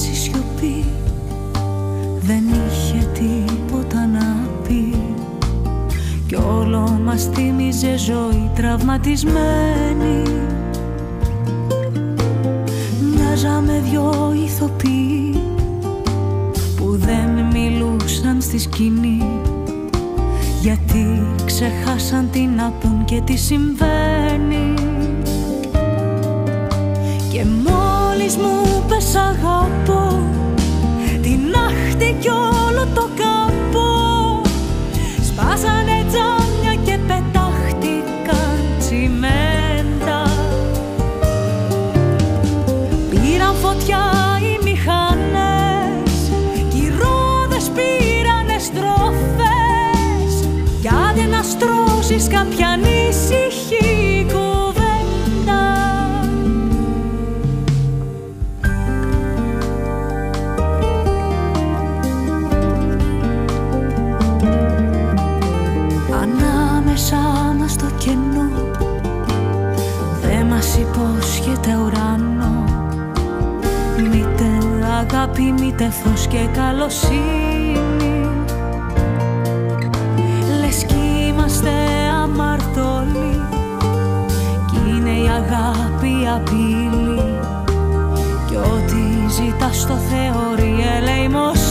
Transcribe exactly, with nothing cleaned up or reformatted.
μέση σιωπή, δεν είχε τίποτα να πει κι όλο μας θύμιζε ζωή τραυματισμένη. Μοιάζαμε δυο ηθοποιοί που δεν μιλούσαν στη σκηνή, γιατί ξεχάσαν τι να πουν και τι συμβαίνει. Και μόλις μου πες αγαπώ, την άχτη κι όλο το καπό, σπάσανε τζάμια και πετάχτηκαν τσιμέντα. Πήραν φωτιά οι μηχανές κι οι ρόδες πήρανε στροφές, κι άντε να στρώσεις κάποια ανήσυχη κουβέντα. Ανάμεσα μας στο κενό δε μας υπόσχεται ουρανό, μήτε αγάπη μήτε φως και καλοσύνη. Λες κι είμαστε αμαρτωλοί κι είναι η αγάπη απειλή, κι ό,τι ζητάς το θεωρεί ελεημοσύνη.